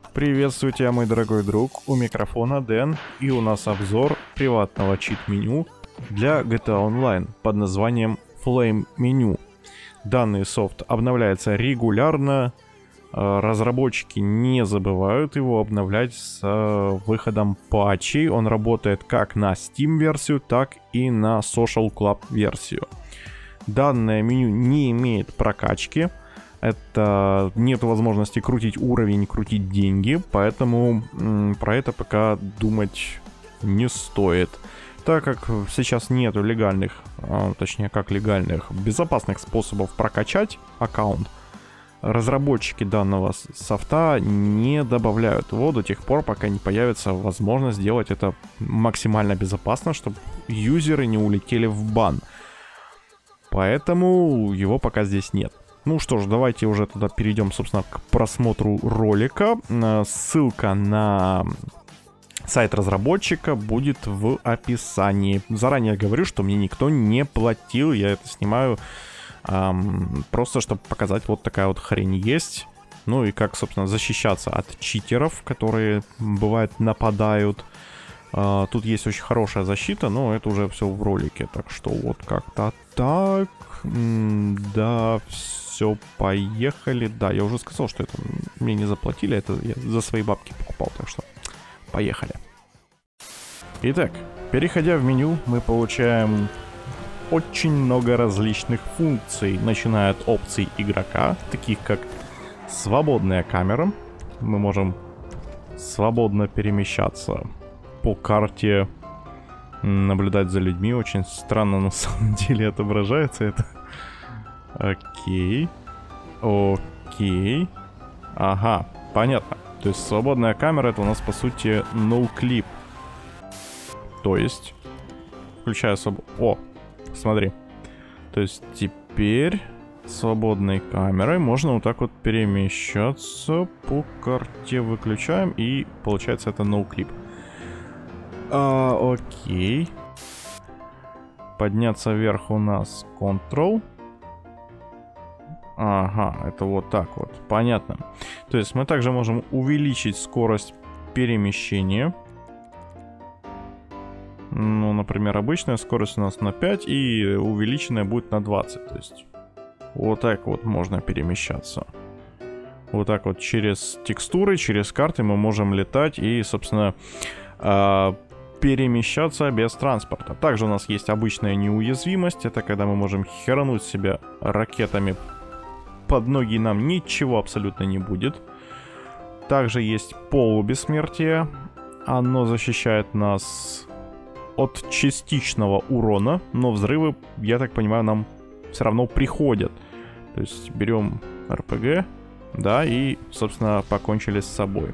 Приветствую тебя, мой дорогой друг, у микрофона Дэн, и у нас обзор приватного чит-меню для GTA Online под названием Flame Menu. Данный софт обновляется регулярно, разработчики не забывают его обновлять с выходом патчей. Он работает как на Steam-версию, так и на Social Club-версию. Данное меню не имеет прокачки. Это нет возможности крутить уровень, крутить деньги, поэтому про это пока думать не стоит. Так как сейчас нету легальных, точнее как легальных, безопасных способов прокачать аккаунт, разработчики данного софта не добавляют его до тех пор, пока не появится возможность сделать это максимально безопасно, чтобы юзеры не улетели в бан. Поэтому его пока здесь нет. Ну что ж, давайте уже туда перейдем, собственно, к просмотру ролика. Ссылка на сайт разработчика будет в описании. Заранее говорю, что мне никто не платил, я это снимаю просто, чтобы показать, вот такая вот хрень есть. Ну и как, собственно, защищаться от читеров, которые, бывает, нападают. Тут есть очень хорошая защита, но это уже все в ролике. Так что вот как-то так. Да, все, поехали. Да, я уже сказал, что это мне не заплатили, это я за свои бабки покупал, так что поехали. Итак, переходя в меню, мы получаем очень много различных функций, начиная от опций игрока, таких как свободная камера. Мы можем свободно перемещаться по карте, наблюдать за людьми. Очень странно на самом деле отображается это. Окей. Окей. Ага, понятно. То есть свободная камера — это у нас по сути no-clip. То есть, включая О, смотри. То есть теперь свободной камерой можно вот так вот перемещаться по карте. Выключаем, и получается это no-clip. Окей. Подняться вверх у нас Ctrl. Ага, это вот так вот. Понятно. То есть мы также можем увеличить скорость перемещения. Ну, например, обычная скорость у нас на 5, и увеличенная будет на 20. То есть вот так вот можно перемещаться. Вот так вот через текстуры, через карты мы можем летать и, собственно, перемещаться без транспорта. Также у нас есть обычная неуязвимость. Это когда мы можем херануть себя ракетами под ноги, и нам ничего абсолютно не будет. Также есть полубессмертие. Оно защищает нас от частичного урона, но взрывы, я так понимаю, нам все равно приходят. То есть берем РПГ, да, и, собственно, покончили с собой.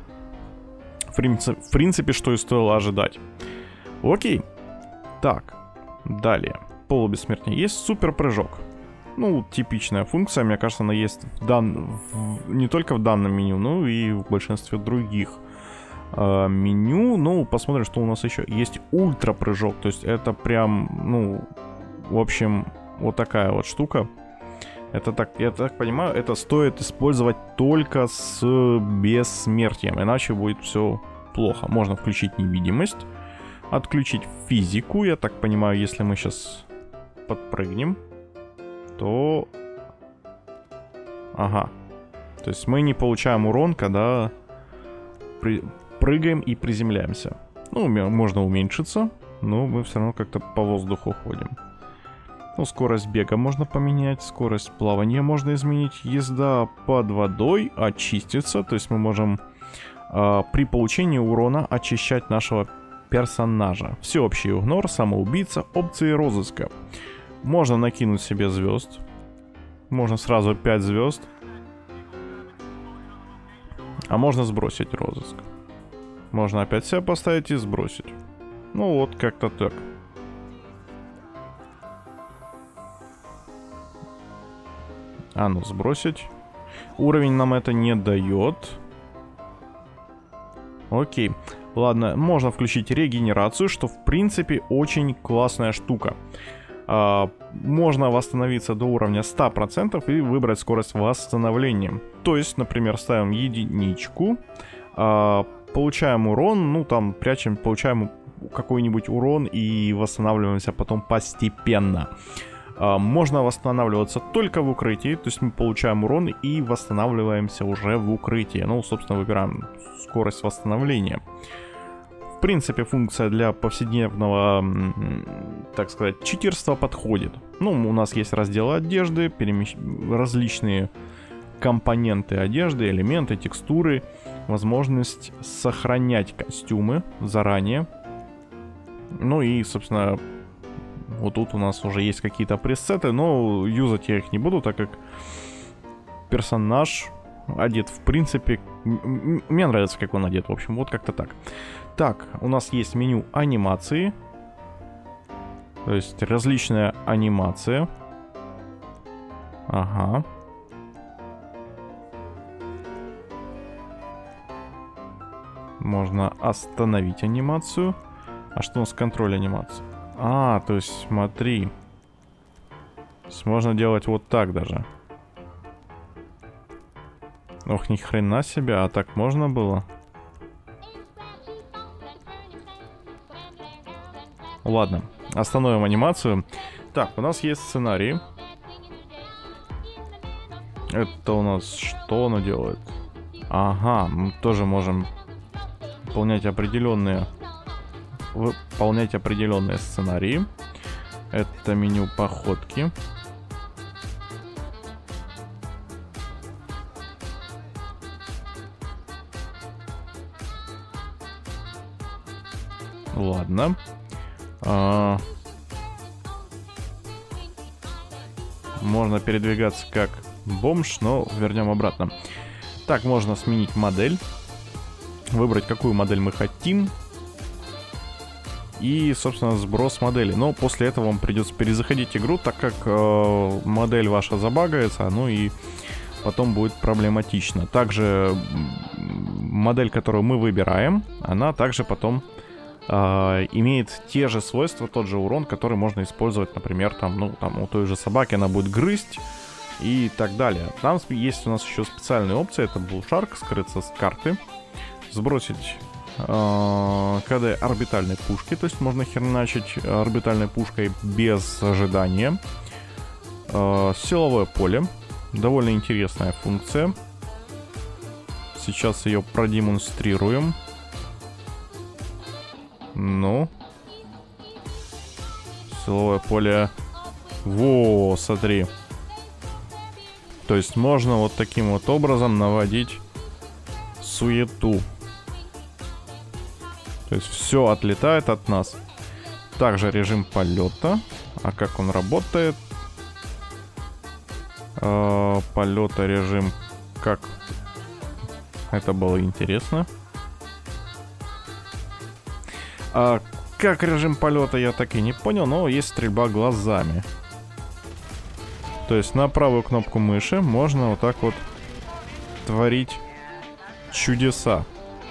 В принципе, что и стоило ожидать. Окей. Так, далее. Полубессмертие. Есть суперпрыжок. Ну, типичная функция, мне кажется, она есть не только в данном меню, но и в большинстве других меню. Ну, посмотрим, что у нас еще. Есть ультрапрыжок, то есть это прям, ну, в общем, вот такая вот штука. Это так, я так понимаю, это стоит использовать только с бессмертием, иначе будет все плохо. Можно включить невидимость, отключить физику. Я так понимаю, если мы сейчас подпрыгнем, то... Ага. То есть мы не получаем урон, когда прыгаем и приземляемся. Ну, можно уменьшиться, но мы все равно как-то по воздуху ходим. Ну, скорость бега можно поменять, скорость плавания можно изменить, езда под водой очистится, то есть мы можем при получении урона очищать нашего персонажа. Всеобщий игнор, самоубийца, опции розыска. Можно накинуть себе звезд, можно сразу 5 звезд, а можно сбросить розыск. Можно опять себя поставить и сбросить. Ну вот, как-то так. А ну, сбросить. Уровень нам это не дает. Окей. Ладно, можно включить регенерацию, что в принципе очень классная штука. Можно восстановиться до уровня 100% и выбрать скорость восстановления. То есть, например, ставим единичку, получаем урон, ну там прячем, получаем какой-нибудь урон и восстанавливаемся потом постепенно. Можно восстанавливаться только в укрытии, то есть мы получаем урон и восстанавливаемся уже в укрытии. Ну, собственно, выбираем скорость восстановления. В принципе, функция для повседневного, так сказать, читерства подходит. Ну, у нас есть раздел одежды, различные компоненты одежды, элементы, текстуры, возможность сохранять костюмы заранее. Ну и, собственно, вот тут у нас уже есть какие-то пресеты, но юзать я их не буду, так как персонаж одет в принципе... Мне нравится, как он одет, в общем, вот как-то так. Так, у нас есть меню анимации. То есть различная анимация. Ага. Можно остановить анимацию. А что у нас контроль анимации? То есть смотри. Можно делать вот так даже. Ох, ни хрена себе, а так можно было? Ладно, остановим анимацию. Так, у нас есть сценарий. Это у нас что оно делает? Ага, мы тоже можем выполнять определенные сценарии. Это меню походки. Ладно. Можно передвигаться как бомж, но вернем обратно. Так, можно сменить модель. Выбрать, какую модель мы хотим. И, собственно, сброс модели. Но после этого вам придется перезаходить игру, так как модель ваша забагается, ну и потом будет проблематично. Также модель, которую мы выбираем, она также потом имеет те же свойства, тот же урон, который можно использовать, например, там у той же собаки она будет грызть и так далее. Там есть у нас еще специальные опции, это Bull Shark, скрыться с карты, сбросить КД орбитальной пушки, то есть можно херначить орбитальной пушкой без ожидания. Силовое поле, довольно интересная функция. Сейчас ее продемонстрируем. Ну, силовое поле. Во, смотри. То есть можно вот таким вот образом наводить суету. То есть все отлетает от нас. Также режим полета. А как он работает? Полета режим. Как? Это было интересно. Как режим полета, я так и не понял, но есть стрельба глазами. То есть на правую кнопку мыши можно вот так вот творить чудеса.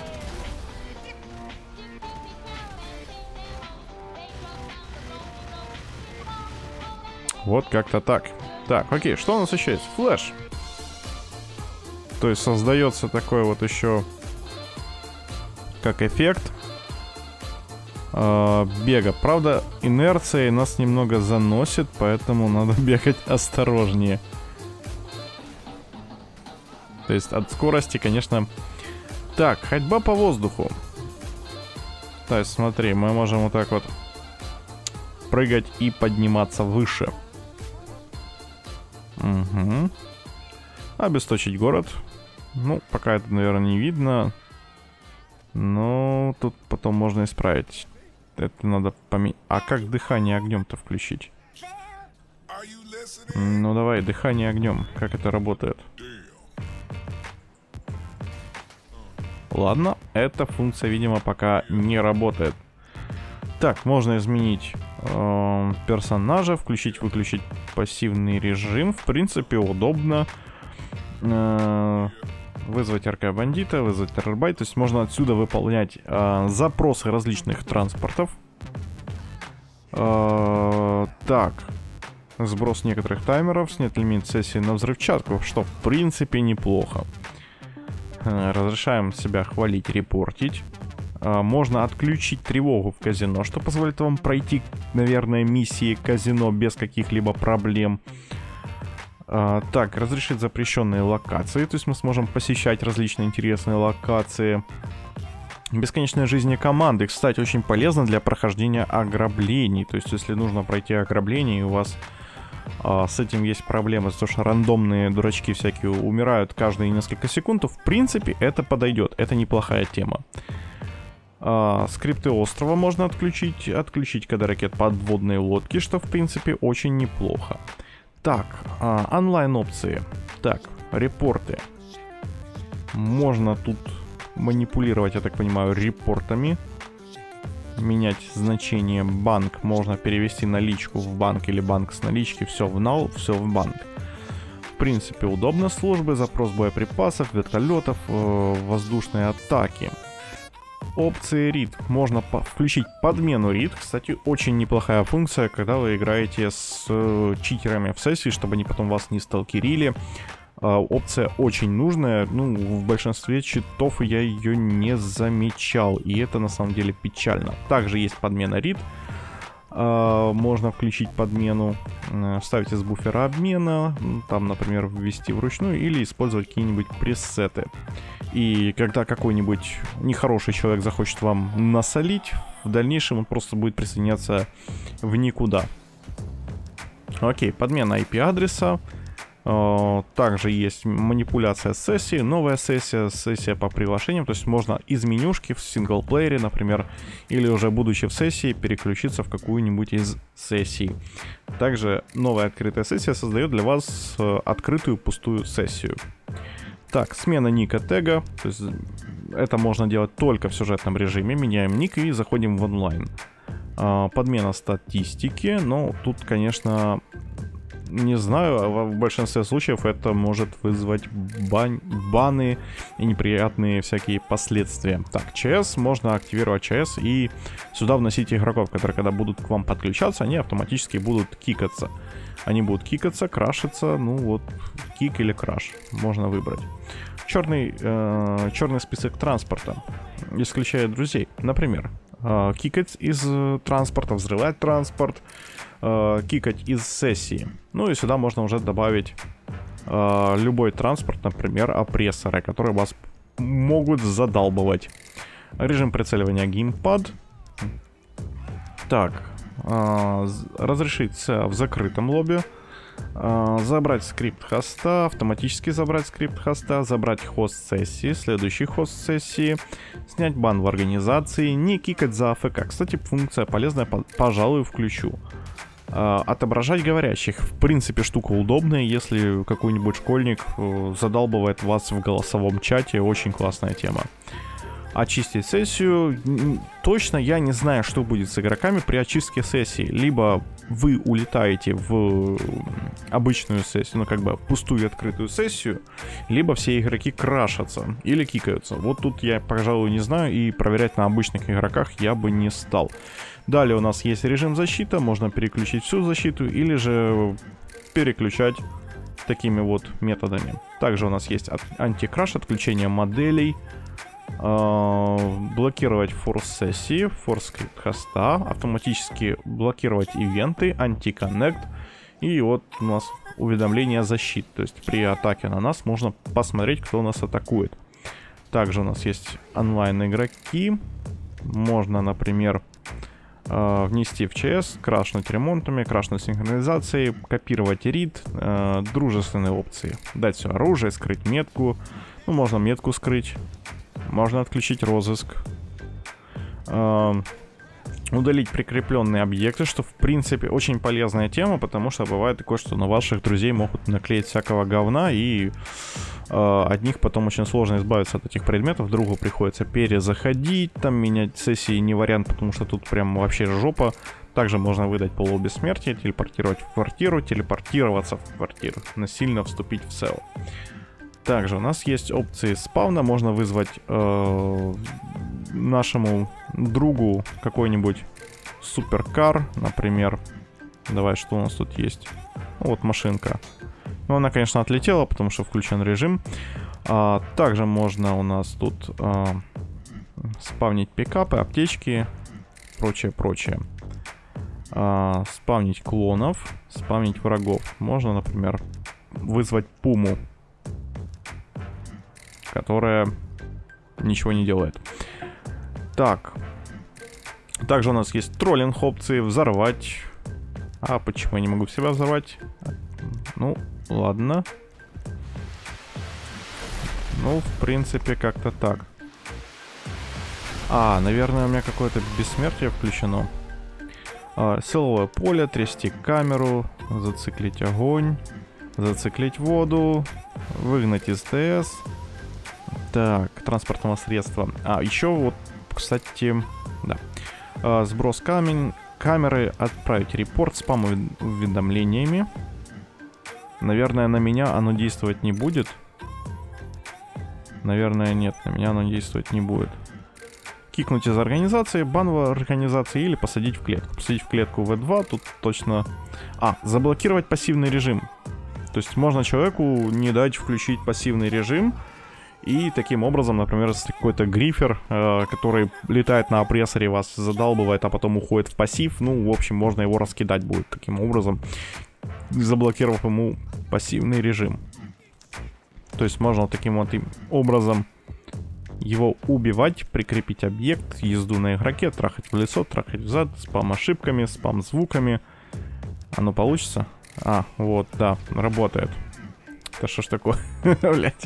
Вот как-то так. Так, окей, что у нас еще есть? Флэш. То есть создается такой вот еще как эффект бега. Правда, инерция нас немного заносит, поэтому надо бегать осторожнее. То есть от скорости, конечно... Так, ходьба по воздуху. То есть смотри, мы можем вот так вот прыгать и подниматься выше. Угу. Обесточить город. Ну, пока это, наверное, не видно. Но тут потом можно исправить. Это надо поменять. А как дыхание огнем-то включить? Ну давай, дыхание огнем. Как это работает? Ладно, эта функция, видимо, пока не работает. Так, можно изменить персонажа, включить-выключить пассивный режим. В принципе, удобно. Вызвать арка-бандита, вызвать террорбайт. То есть можно отсюда выполнять запросы различных транспортов. Так. Сброс некоторых таймеров, снять лимит сессии на взрывчатку, что в принципе неплохо. Разрешаем себя хвалить, репортить. Можно отключить тревогу в казино, что позволит вам пройти, наверное, миссии казино без каких-либо проблем. Так, разрешить запрещенные локации, то есть мы сможем посещать различные интересные локации. Бесконечная жизнь команды, кстати, очень полезно для прохождения ограблений. То есть, если нужно пройти ограбление, и у вас с этим есть проблемы, потому что рандомные дурачки всякие умирают каждые несколько секунд, то в принципе это подойдет. Это неплохая тема. Скрипты острова можно отключить когда ракет подводные лодки, что в принципе очень неплохо. Так, онлайн опции. Так, репорты. Можно тут манипулировать, я так понимаю, репортами. Менять значение банк. Можно перевести наличку в банк или банк с налички. Все в нал, все в банк. В принципе, удобно. Службы, запрос боеприпасов, вертолетов, воздушные атаки. Опции RID. Можно включить подмену RID. Кстати, очень неплохая функция, когда вы играете с читерами в сессии, чтобы они потом вас не сталкерили. Опция очень нужная. Ну, в большинстве читов я ее не замечал. И это на самом деле печально. Также есть подмена RID. Можно включить подмену, вставить из буфера обмена, там, например, ввести вручную или использовать какие-нибудь пресеты. И когда какой-нибудь нехороший человек захочет вам насолить, в дальнейшем он просто будет присоединяться в никуда. Окей, подмена IP-адреса. Также есть манипуляция с сессией, новая сессия по приглашениям, то есть можно из менюшки в синглплеере, например, или уже будучи в сессии, переключиться в какую-нибудь из сессий. Также новая открытая сессия создает для вас открытую пустую сессию. Так, смена ника тега, то есть это можно делать только в сюжетном режиме, меняем ник и заходим в онлайн. Подмена статистики, но тут, конечно... Не знаю, в большинстве случаев это может вызвать баны и неприятные всякие последствия. Так, ЧС, можно активировать ЧС и сюда вносить игроков, которые когда будут к вам подключаться, они автоматически будут кикаться. Они будут кикаться, крашиться, ну вот, кик или краш, можно выбрать. Черный список транспорта исключает друзей, например, кикать из транспорта, взрывать транспорт, кикать из сессии. Ну и сюда можно уже добавить любой транспорт, например, опрессоры, которые вас могут задалбывать. Режим прицеливания геймпад. Так, разрешить в закрытом лобби. Забрать скрипт хоста, автоматически забрать скрипт хоста, забрать хост сессии, следующий хост сессии, снять бан в организации, не кикать за АФК. Кстати, функция полезная, пожалуй, включу. Отображать говорящих. В принципе, штука удобная, если какой-нибудь школьник задалбывает вас в голосовом чате. Очень классная тема. Очистить сессию. Точно я не знаю, что будет с игроками при очистке сессии. Либо вы улетаете в обычную сессию, ну как бы пустую открытую сессию, либо все игроки крашатся или кикаются. Вот тут я, пожалуй, не знаю, и проверять на обычных игроках я бы не стал. Далее у нас есть режим защиты, можно переключить всю защиту или же переключать такими вот методами. Также у нас есть антикраш, отключение моделей, блокировать форс сессии, форс скрипт хоста, автоматически блокировать ивенты, антиконнект. И вот у нас уведомление защит, то есть при атаке на нас можно посмотреть, кто нас атакует. Также у нас есть онлайн игроки, можно, например, внести в ЧС, крашнуть ремонтами, крашнуть синхронизацией, копировать RID, дружественные опции. Дать все оружие, скрыть метку, ну можно метку скрыть. Можно отключить розыск. Удалить прикрепленные объекты, что в принципе очень полезная тема, потому что бывает такое, что на ваших друзей могут наклеить всякого говна, и от них потом очень сложно избавиться от этих предметов. Другу приходится перезаходить, там менять сессии не вариант, потому что тут прям вообще жопа. Также можно выдать полу бессмертия, телепортировать в квартиру, телепортироваться в квартиру, насильно вступить в СЭО. Также у нас есть опции спавна, можно вызвать нашему другу какой-нибудь суперкар, например. Давай, что у нас тут есть? Вот машинка. Ну, она, конечно, отлетела, потому что включен режим. Также можно у нас тут спавнить пикапы, аптечки, прочее. Спавнить клонов, спавнить врагов. Можно, например, вызвать пуму, которая ничего не делает. Так. Также у нас есть троллинг опции, взорвать. А почему я не могу себя взорвать? Ну, ладно. Ну, в принципе, как-то так. Наверное, у меня какое-то бессмертие включено. Силовое поле, трясти камеру, зациклить огонь, зациклить воду, выгнать из ТС. Так, транспортного средства. Еще вот, кстати, да. Сброс камеры, отправить репорт, спам уведомлениями. Наверное, на меня оно действовать не будет. Наверное, нет, на меня оно действовать не будет. Кикнуть из организации, бан в организации или посадить в клетку. Посадить в клетку В2, тут точно... заблокировать пассивный режим. То есть можно человеку не дать включить пассивный режим. И таким образом, например, если какой-то грифер, который летает на опрессоре, вас задалбывает, а потом уходит в пассив, ну, в общем, можно его раскидать будет таким образом, заблокировав ему пассивный режим. То есть можно вот таким вот образом его убивать, прикрепить объект, езду на игроке, трахать в лицо, трахать взад, спам ошибками, спам звуками. Оно получится? Вот, да, работает. Это что ж такое? Блять.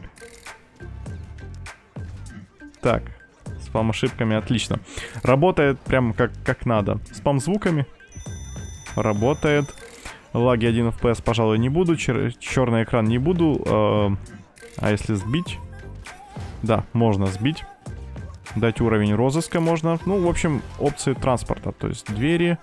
Так, спам ошибками, отлично. Работает прям как надо. Спам звуками. Работает. Лаги 1 FPS, пожалуй, не буду. Черный экран не буду. А если сбить? Да, можно сбить. Дать уровень розыска можно. Ну, в общем, опции транспорта. То есть двери.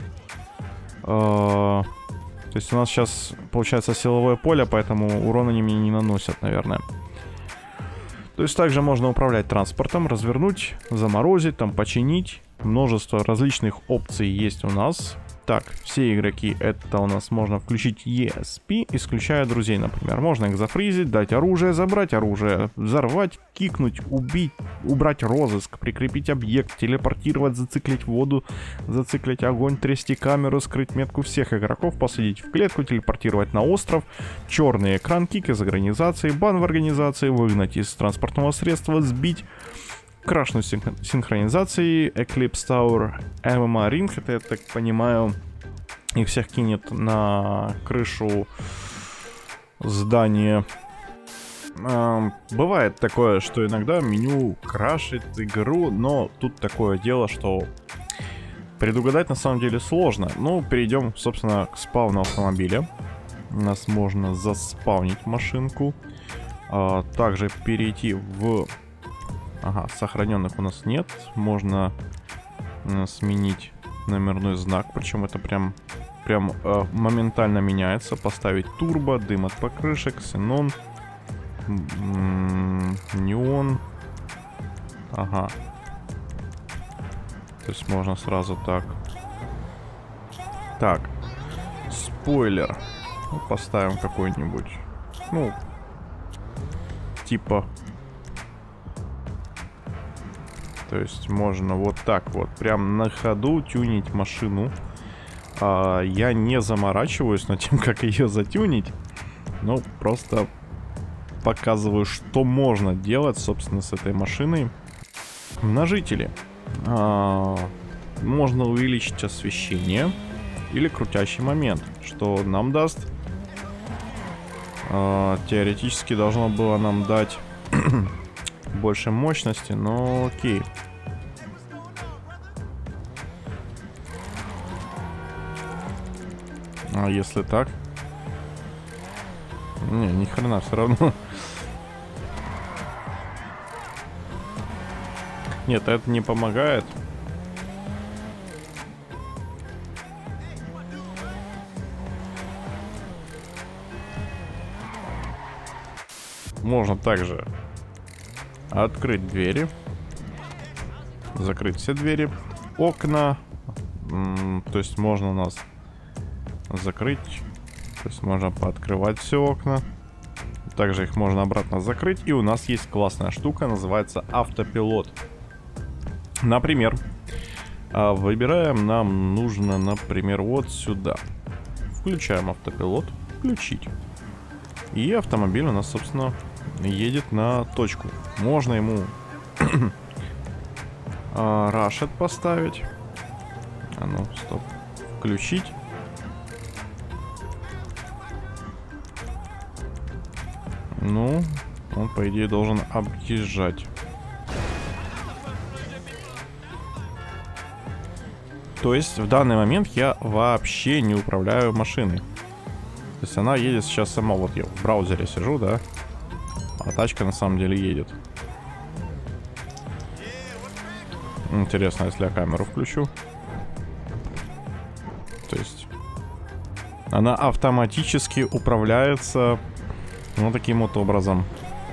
То есть у нас сейчас получается силовое поле, поэтому урон они мне не наносят, наверное. То есть также можно управлять транспортом, развернуть, заморозить, там починить. Множество различных опций есть у нас. Так, все игроки, это у нас можно включить ESP, исключая друзей, например. Можно их зафризить, дать оружие, забрать оружие, взорвать, кикнуть, убить, убрать розыск, прикрепить объект, телепортировать, зациклить воду, зациклить огонь, трясти камеру, скрыть метку всех игроков, посадить в клетку, телепортировать на остров, черный экран, кик из организации, бан в организации, выгнать из транспортного средства, сбить, крашнуть синхронизации, Eclipse Tower, MMA Ring, это, я так понимаю, их всех кинет на крышу здания. Бывает такое, что иногда меню крашит игру, но тут такое дело, что предугадать на самом деле сложно. Ну, перейдем, собственно, к спавну автомобиля. У нас можно заспавнить машинку. Также перейти в... сохраненных у нас нет. Можно сменить номерной знак, причем это прям моментально меняется. Поставить турбо, дым от покрышек, ксенон, неон. То есть можно сразу так. Так, спойлер. Ну, поставим какой-нибудь. Ну, типа... То есть можно вот так вот, прям на ходу тюнить машину. Я не заморачиваюсь над тем, как ее затюнить. Ну, просто показываю, что можно делать, собственно, с этой машиной. Множители. Можно увеличить освещение или крутящий момент, что нам даст... теоретически должно было нам дать... больше мощности, но окей. А если так? Не, ни хрена все равно. Нет, это не помогает. Можно также открыть двери, закрыть все двери, окна, То есть можно у нас закрыть. То есть можно пооткрывать все окна. Также их можно обратно закрыть. И у нас есть классная штука, называется автопилот. Например, выбираем, нам нужно, например, вот сюда. Включаем автопилот. Включить. И автомобиль у нас, собственно, едет на точку. Можно ему рашет поставить. А ну, стоп. Включить. Ну, он, по идее, должен объезжать. То есть, в данный момент я вообще не управляю машиной. То есть, она едет сейчас сама. Вот я в браузере сижу, да? А тачка на самом деле едет. Интересно, если я камеру включу. То есть, она автоматически управляется вот таким вот образом.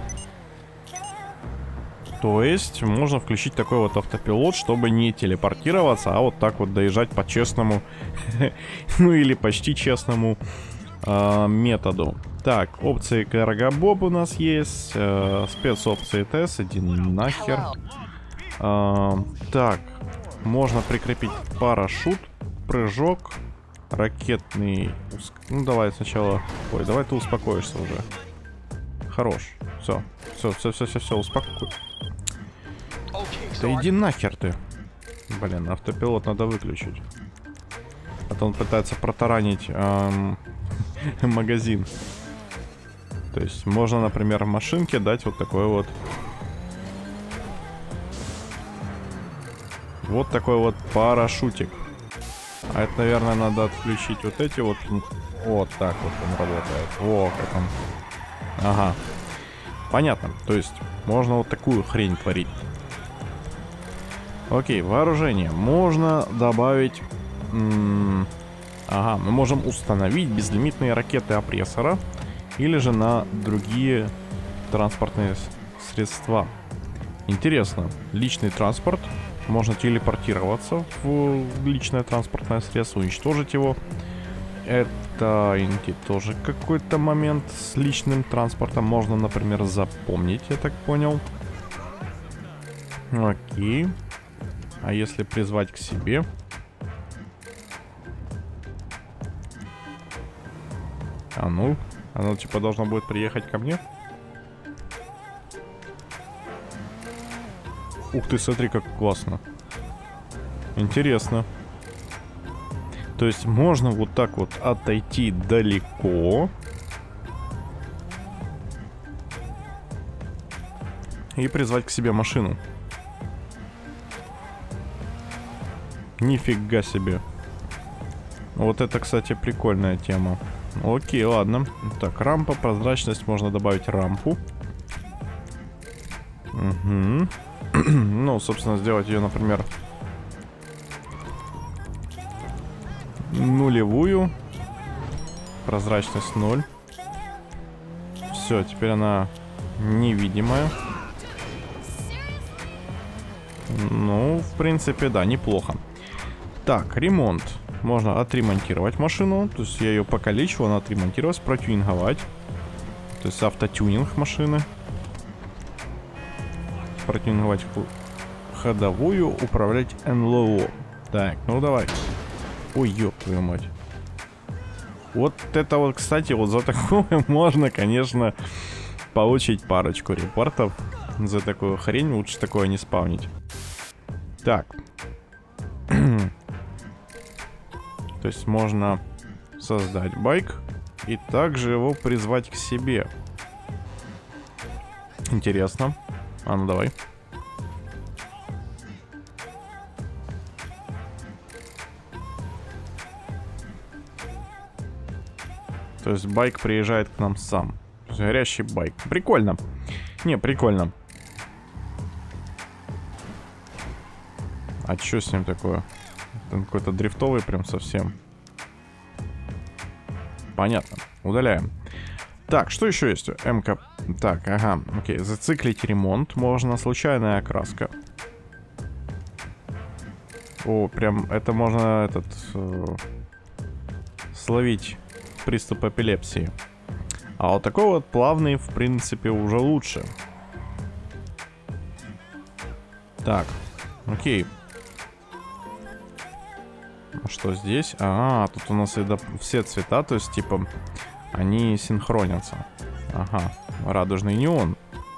То есть можно включить такой вот автопилот, чтобы не телепортироваться, а вот так вот доезжать по честному, ну или почти честному методу. Так, опции Каргобоб у нас есть, спецопции ТС, иди нахер. Так, можно прикрепить парашют, прыжок, ракетный... Ну давай сначала... Ой, давай ты успокоишься уже. Хорош. Все, успокой. Да иди нахер ты. Блин, автопилот надо выключить. А то он пытается протаранить магазин. То есть можно, например, в машинке дать вот такой вот... Вот такой вот парашютик. А это, наверное, надо отключить вот эти вот... Вот так вот он работает. О, как он... Ага. Понятно. То есть можно вот такую хрень творить. Окей, вооружение. Можно добавить... Ага, мы можем установить безлимитные ракеты опрессора. Или же на другие транспортные средства. Интересно. Личный транспорт. Можно телепортироваться в личное транспортное средство, уничтожить его. Это тоже какой-то момент с личным транспортом можно, например, запомнить, я так понял. Окей. А если призвать к себе? Оно типа должно будет приехать ко мне? Ух ты, смотри, как классно. Интересно. То есть можно вот так вот отойти далеко. И призвать к себе машину. Нифига себе. Вот это, кстати, прикольная тема. Окей, ладно. Так, рампа, прозрачность. Можно добавить рампу. Угу. Ну, собственно, сделать ее, например, нулевую. Прозрачность 0. Все, теперь она невидимая. Ну, в принципе, да, неплохо. Так, ремонт. Можно отремонтировать машину. То есть я ее покалечил, она отремонтировалась, протюнинговать. То есть автотюнинг машины. Протюнинговать ходовую, управлять НЛО. Так, ну давай. Ой, ёб твою мать. Вот это вот, кстати, вот за такое можно, конечно, получить парочку репортов. За такую хрень лучше такое не спавнить. Так. То есть можно создать байк и также его призвать к себе. Интересно. А ну давай. То есть байк приезжает к нам сам. То есть горящий байк. Прикольно. Не, прикольно. А что с ним такое? Он какой-то дрифтовый прям совсем. Понятно. Удаляем. Так, что еще есть? МК. Так, ага. Окей. Зациклить ремонт можно. Случайная окраска. О, прям это можно словить приступ эпилепсии. А вот такой вот плавный, в принципе, уже лучше. Так, окей. А что здесь? А, тут у нас все цвета, то есть, типа, они синхронятся. Ага, радужный неон.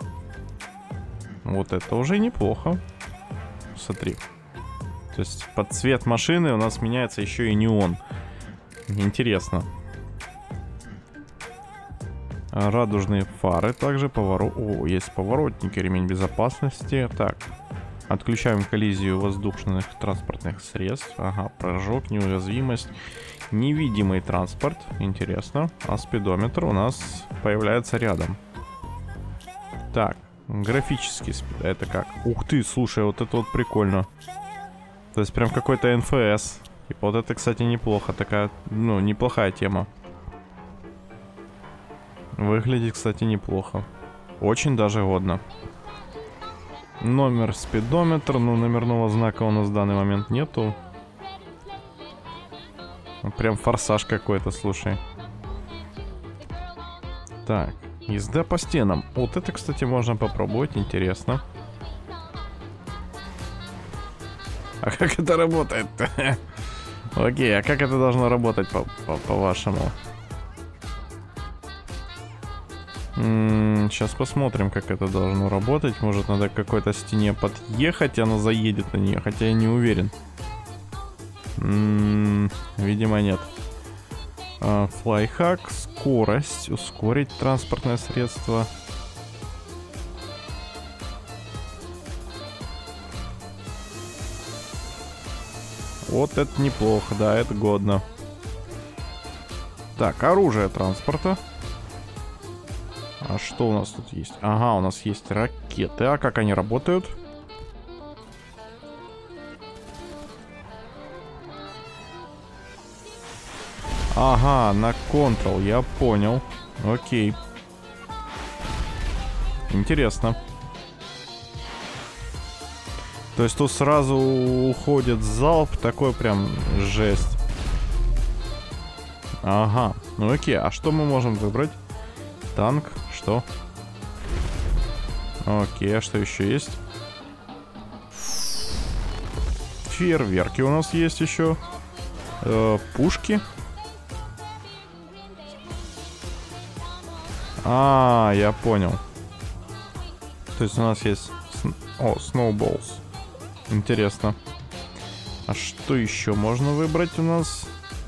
Вот это уже неплохо. Смотри. То есть, под цвет машины у нас меняется еще и неон. Интересно. Радужные фары также. О, есть поворотники, ремень безопасности. Так. Отключаем коллизию воздушных транспортных средств. Ага, прыжок, неуязвимость. Невидимый транспорт. Интересно. А спидометр у нас появляется рядом. Так, графический спид. Это как? Ух ты, слушай, вот это вот прикольно. То есть прям какой-то НФС. Типа вот это, кстати, неплохо. Такая, ну, неплохая тема. Выглядит, кстати, неплохо. Очень даже годно. Номер спидометр, но номерного знака у нас в данный момент нету. Прям форсаж какой-то, слушай. Так, езда по стенам. Вот это, кстати, можно попробовать, интересно. А как это работает? Окей, а как это должно работать по-вашему? Сейчас посмотрим, как это должно работать. Может, надо к какой-то стене подъехать, и она заедет на нее, хотя я не уверен. Видимо, нет. Флайхак, скорость, ускорить транспортное средство. Вот это неплохо, да, это годно. Так, оружие транспорта. А что у нас тут есть? Ага, у нас есть ракеты. А как они работают? Ага, на Ctrl, я понял. Окей. Интересно. То есть тут сразу уходит залп, такой прям жесть. Ага, ну окей, а что мы можем выбрать? Танк, что? Окей, а что еще есть? Фейерверки у нас есть еще. Пушки. А, я понял. То есть у нас есть... О, Snowballs. Интересно. А что еще можно выбрать у нас?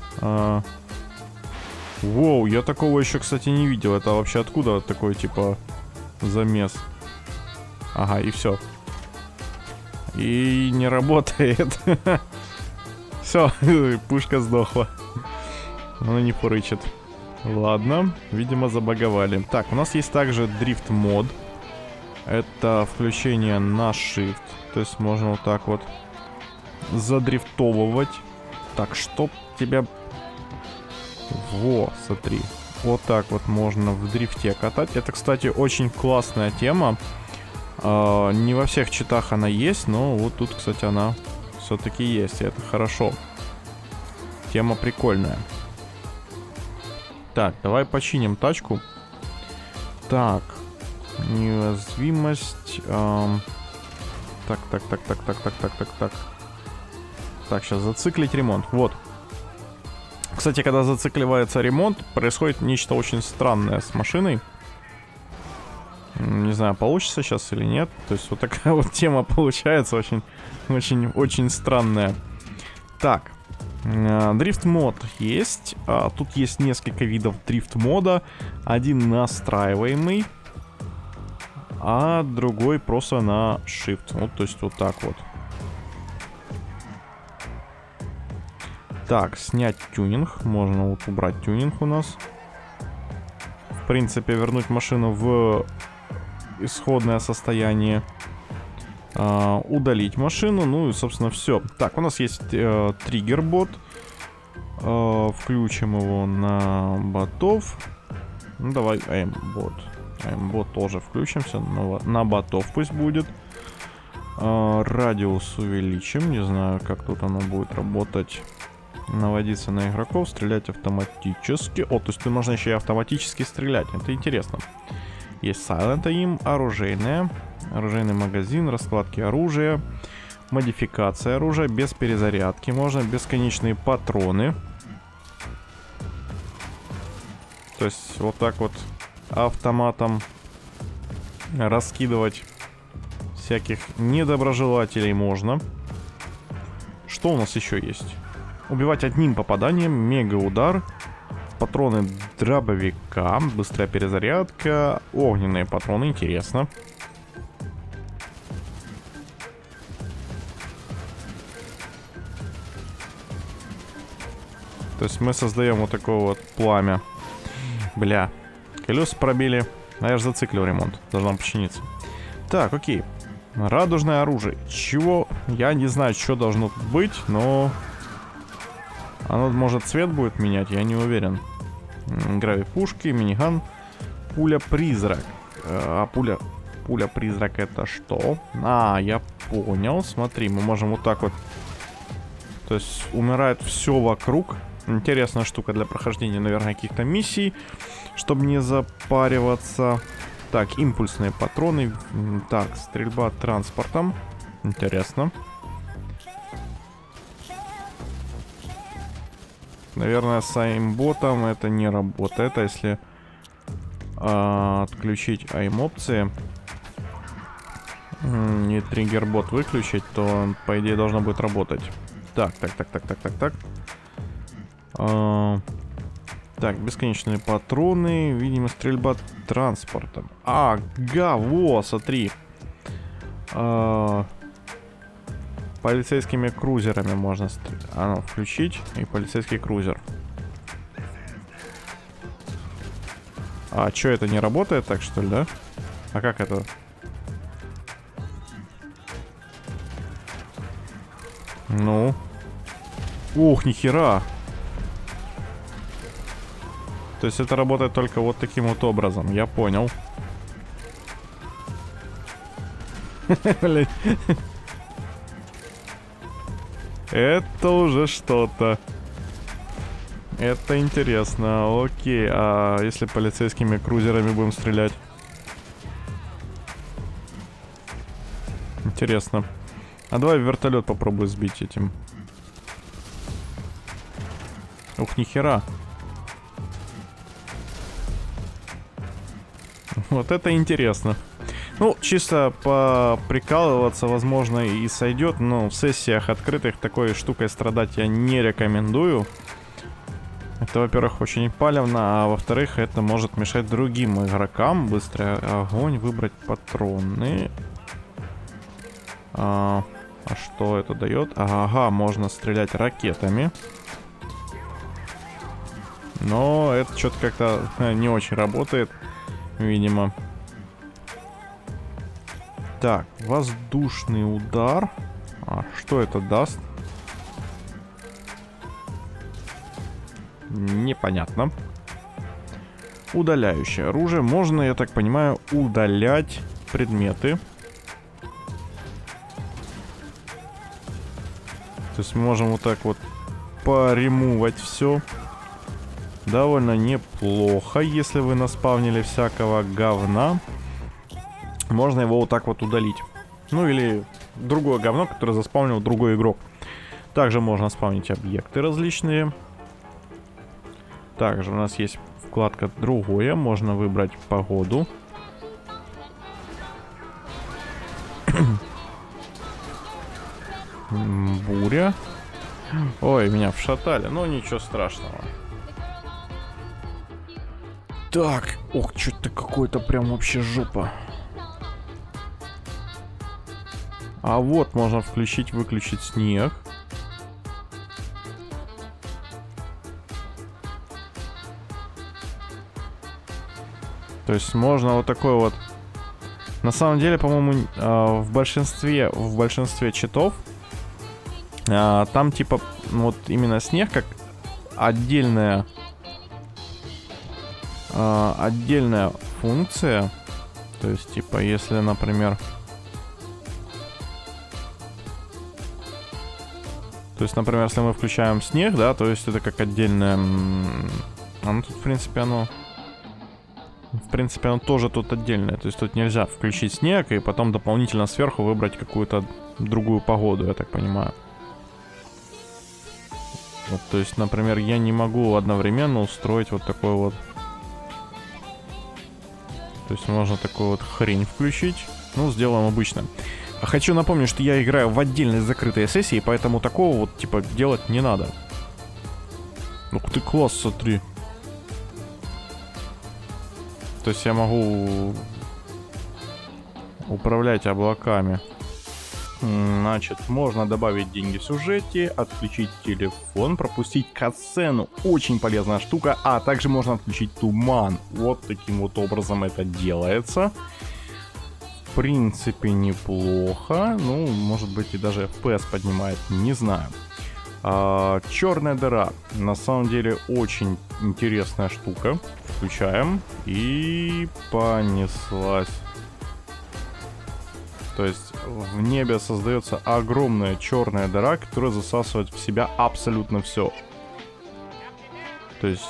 Воу, я такого еще, кстати, не видел. Это вообще откуда такой, типа, замес? Ага, и все. И не работает. Все, пушка сдохла. Она не фурычит. Ладно, видимо, забаговали. Так, у нас есть также дрифт мод. Это включение на shift. То есть можно вот так вот задрифтовывать. Так, чтоб тебя... Во, смотри. Вот так вот можно в дрифте катать. Это, кстати, очень классная тема. Не во всех читах она есть, но вот тут, кстати, она все-таки есть. И это хорошо. Тема прикольная. Так, давай починим тачку. Так. Неуязвимость. Так. Так, сейчас зациклить ремонт. Вот. Кстати, когда зацикливается ремонт, происходит нечто очень странное с машиной. Не знаю, получится сейчас или нет. То есть вот такая вот тема получается очень странная. Так. Дрифт мод есть. Тут есть несколько видов дрифт мода. Один настраиваемый, а другой просто на shift. Вот, то есть вот так вот. Так, снять тюнинг. Можно вот убрать тюнинг у нас. В принципе, вернуть машину в исходное состояние. Удалить машину. Ну и, собственно, все. Так, у нас есть триггер-бот. Включим его на ботов. Ну, давай aimbot. Aimbot тоже включимся. На ботов пусть будет. Радиус увеличим. Не знаю, как тут оно будет работать. Наводиться на игроков, стрелять автоматически. О, то есть тут можно еще и автоматически стрелять. Это интересно. Есть Silent Aim, оружейное. Оружейный магазин, раскладки оружия. Модификация оружия, без перезарядки. Можно бесконечные патроны. То есть вот так вот автоматом раскидывать всяких недоброжелателей можно. Что у нас еще есть? Убивать одним попаданием, мега-удар, патроны дробовика, быстрая перезарядка, огненные патроны, интересно. То есть мы создаем вот такое вот пламя. Бля, колеса пробили, а я же зациклил ремонт, должна починиться. Так, окей. Радужное оружие. Чего? Я не знаю, что должно быть, но... Оно, может, цвет будет менять, я не уверен. Грави-пушки, миниган. Пуля-призрак. А пуля-призрак это что? А, я понял. Смотри, мы можем вот так вот... То есть умирает все вокруг. Интересная штука для прохождения, наверное, каких-то миссий. Чтобы не запариваться. Так, импульсные патроны. Так, стрельба транспортом. Интересно. Наверное, с аймботом это не работает. А если отключить айм-опции и триггер-бот выключить, то, по идее, должно будет работать. Так. Так, бесконечные патроны. Видимо, стрельба транспортом. Ага, во, смотри. Полицейскими крузерами можно включить. И полицейский крузер. А чё, это не работает так, что ли, да? А как это? Ну. Ух, нихера. То есть это работает только вот таким вот образом. Я понял. Это уже что-то. Это интересно. Окей, а если полицейскими крузерами будем стрелять? Интересно. А давай вертолет попробую сбить этим. Ух, нихера. Вот это интересно. Ну, чисто поприкалываться, возможно, и сойдет. Но в сессиях открытых такой штукой страдать я не рекомендую. Это, во-первых, очень палевно, а во-вторых, это может мешать другим игрокам. Быстрый огонь, выбрать патроны. А что это дает? Ага, можно стрелять ракетами. Но это что-то как-то не очень работает, видимо. Так, воздушный удар. А что это даст? Непонятно. Удаляющее оружие. Можно, я так понимаю, удалять предметы. То есть мы можем вот так вот поремувать все. Довольно неплохо, если вы наспавнили всякого говна. Можно его вот так вот удалить. Ну или другое говно, которое заспавнил другой игрок. Также можно спавнить объекты различные. Также у нас есть вкладка «Другое». Можно выбрать погоду. Буря. Ой, меня вшатали, но ничего страшного. Так, ох, что-то какое-то прям вообще жопа. А вот можно включить-выключить снег. То есть можно вот такой вот. На самом деле, по-моему, в большинстве читов там типа вот именно снег как отдельная функция. То есть типа если, например, То есть, например, если мы включаем снег, да, то есть это как отдельное... Ну, тут, в принципе, оно тоже тут отдельное. То есть тут нельзя включить снег и потом дополнительно сверху выбрать какую-то другую погоду, я так понимаю. Вот, то есть, например, я не могу одновременно устроить вот такой вот... То есть можно такую вот хрень включить. Ну, сделаем обычно. Хочу напомнить, что я играю в отдельной закрытой сессии, поэтому такого вот, типа, делать не надо. Ух ты, класс, смотри. То есть я могу управлять облаками. Значит, можно добавить деньги в сюжете, отключить телефон, пропустить катсцену. Очень полезная штука. А также можно отключить туман. Вот таким вот образом это делается. В принципе, неплохо. Ну, может быть, и даже FPS поднимает. Не знаю. Черная дыра. На самом деле, очень интересная штука. Включаем. И понеслась. То есть в небе создается огромная черная дыра, которая засасывает в себя абсолютно все. То есть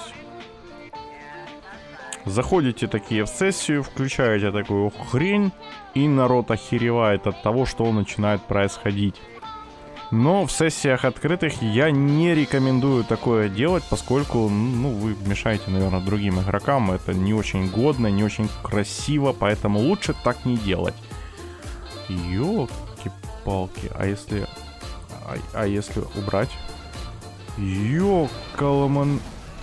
заходите такие в сессию, включаете такую хрень, и народ охеревает от того, что начинает происходить. Но в сессиях открытых я не рекомендую такое делать, поскольку, ну, вы мешаете, наверное, другим игрокам. Это не очень годно, не очень красиво, поэтому лучше так не делать. Ёлки-палки, а если убрать? Ёкаламан...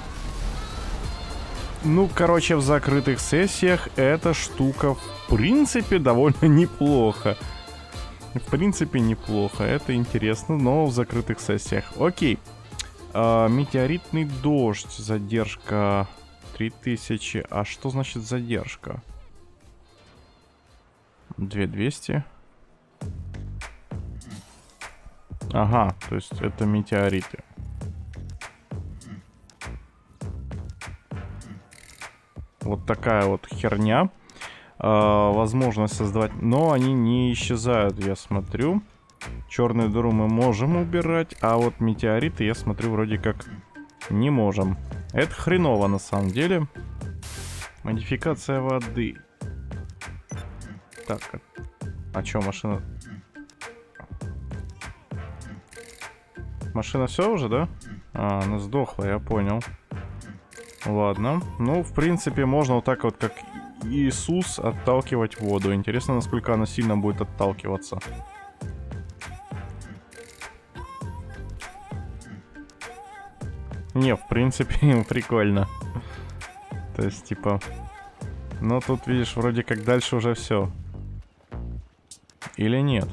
Ну, короче, в закрытых сессиях эта штука, в принципе, довольно неплохо. В принципе, неплохо, это интересно, но в закрытых сессиях. Окей. Метеоритный дождь, задержка 3000. А что значит задержка? 2200. Ага, то есть это метеориты. Вот такая вот херня. Возможность создавать... Но они не исчезают, я смотрю. Черную дыру мы можем убирать, а вот метеориты, я смотрю, вроде как не можем. Это хреново на самом деле. Модификация воды. Так, а чё, машина... Машина все уже, да? А, она сдохла, я понял. Ладно. Ну, в принципе, можно вот так вот, как Иисус, отталкивать воду. Интересно, насколько она сильно будет отталкиваться. Не, в принципе, прикольно. То есть, типа... Но тут, видишь, вроде как дальше уже все. Или нет?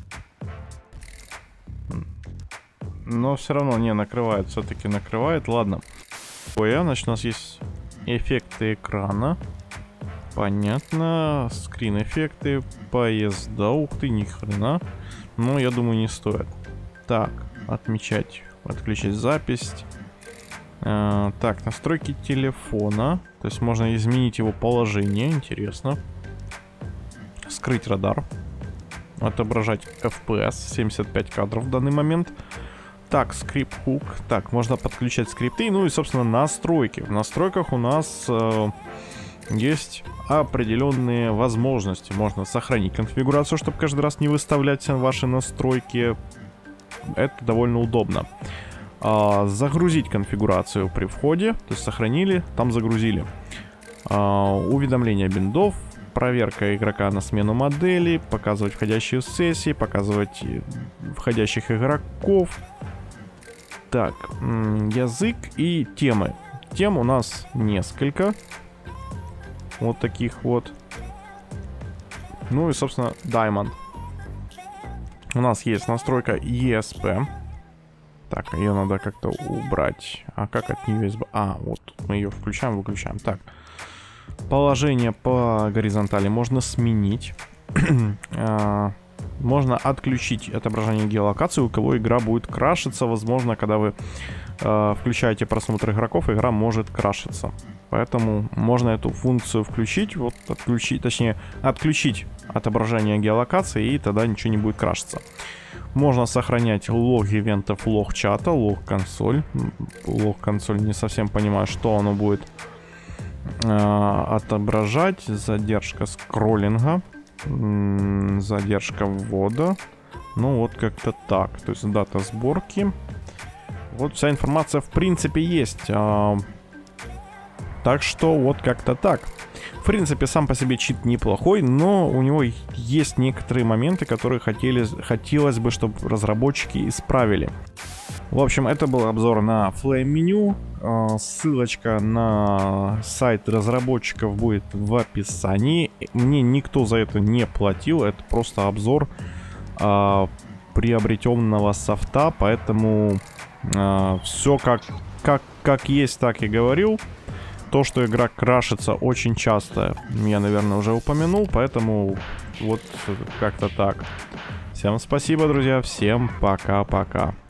Но все равно, не, накрывает. Все-таки накрывает. Ладно. Ой, значит, у нас есть эффекты экрана. Понятно. Скрин-эффекты. Поезда. Ух ты, ни хрена. Но я думаю, не стоит. Так, отмечать. Отключить запись. Так, настройки телефона. То есть можно изменить его положение. Интересно. Скрыть радар. Отображать FPS. 75 кадров в данный момент. Так, скрипт-хук. Так, можно подключать скрипты. Ну и, собственно, настройки. В настройках у нас есть определенные возможности. Можно сохранить конфигурацию, чтобы каждый раз не выставлять ваши настройки. Это довольно удобно. Загрузить конфигурацию при входе. То есть сохранили, там загрузили. Уведомление биндов. Проверка игрока на смену модели. Показывать входящие сессии. Показывать входящих игроков. Так, язык и темы. Тем у нас несколько. Вот таких вот. Ну и, собственно, Diamond. У нас есть настройка ESP. Так, ее надо как-то убрать. А как от нее избавиться? А, вот мы ее включаем, выключаем. Так. Положение по горизонтали можно сменить. Можно отключить отображение геолокации, у кого игра будет крашиться. Возможно, когда вы включаете просмотр игроков, игра может крашиться. Поэтому можно эту функцию включить. Вот отключить, точнее, отключить отображение геолокации, и тогда ничего не будет крашиться. Можно сохранять лог ивентов, лог чата, лог консоль. Лог консоль не совсем понимаю, что оно будет отображать. Задержка скроллинга. Задержка ввода. Ну вот как-то так. То есть дата сборки. Вот вся информация в принципе есть. Так что вот как-то так. В принципе, сам по себе чит неплохой, но у него есть некоторые моменты, которые хотелось бы, чтобы разработчики исправили. В общем, это был обзор на Flame Menu. Ссылочка на сайт разработчиков будет в описании. Мне никто за это не платил, это просто обзор приобретенного софта, поэтому все как есть, так и говорил. То, что игра крашится очень часто, я, наверное, уже упомянул, поэтому вот как-то так. Всем спасибо, друзья, всем пока-пока.